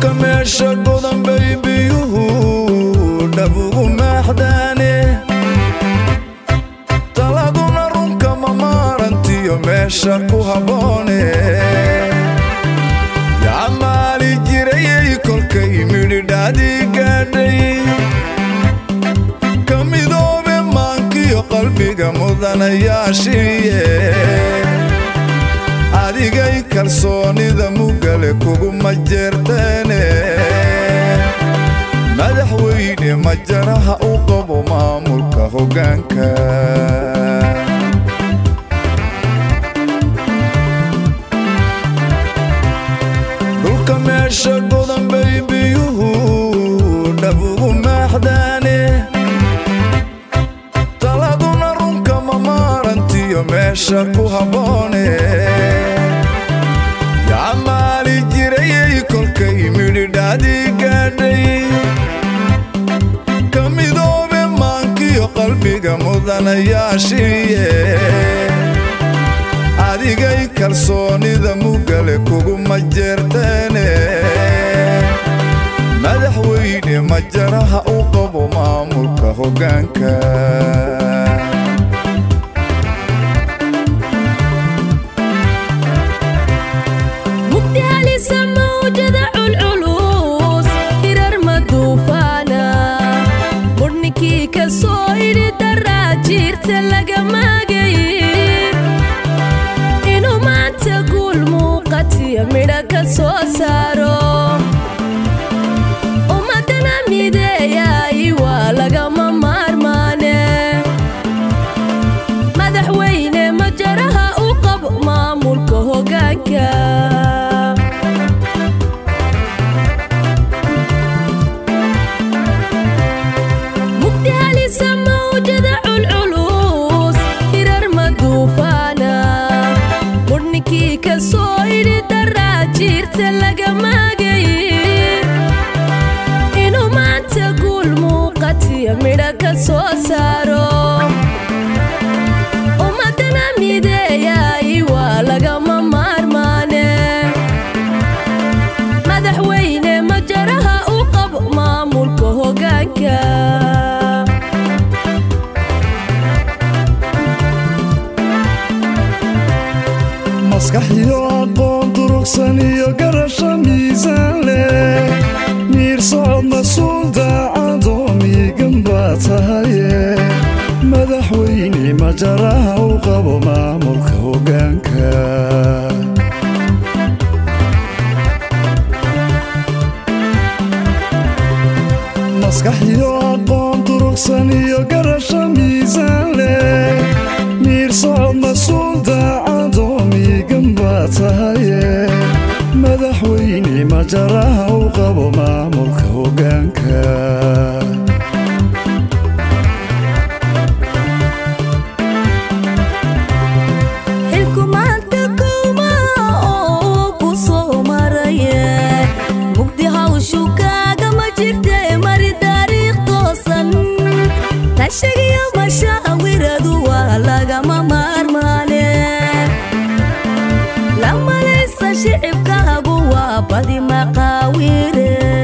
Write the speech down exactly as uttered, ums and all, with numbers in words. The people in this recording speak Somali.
meesha godan bay biyuhu dhabugu maaxdaane taladuna runka ma maarantiyo meesha ku habboone yaa maali jirayay kolkay midhidhaadii gaadhay ka midoobe maankiyo qalbiga mudanayaashiiye adigay kalsoonida mugale kuguma jeerteene madaxweyne majaraha u qabo maamulka hoggaanka dhulka meesha godan bay biyuhu dhabugu maaxdaane taladuna runka ma maarantiyo meesha ku habboone yaa maali jirayay kolkay midhidhaadii gaadhay ka midoobe maankiyo qalbiga mudanayaashiiye adigay kalsoonida mugale kuguma jeerteene madaxweyne majaraha u qabo maamulka hoggaanka mira ka soo saaro ummadana mideeyay waa lagama maarmaane madaxweyne majaraha u qabo maamulka hoggaanka mugdi halisa mawjada culculus hirar maduufaana murnikii ka soo jirta laga maagay inuu maanta guul muuqatiyo midha ka soo saaro ummadana mideeyay waa lagama maarmaane madaxweyne majaraha u qabo maamulka hoggaanka maskaxiyo aqoon durugsan iyo garasho miisaan leh miir socod mas-uul daacadoo miigan baa tahaye madaxweyne majaraha u qabo maamulka hoggaanka maskaxiyo aqoon durugsan iyo garasho miisaan leh miir socod mas-uul daacadoo miigan baa tahaye madaxweyne majaraha u qabo maamulka hoggaanka xilkumaanta kowma oo ku soo maraye mugdi hawshu kaagama jirte mari taariikh toosan tashigiyo mashaawiradu waa lagama maarmaane lamaleysa shicibkaagu waa badi maqaawire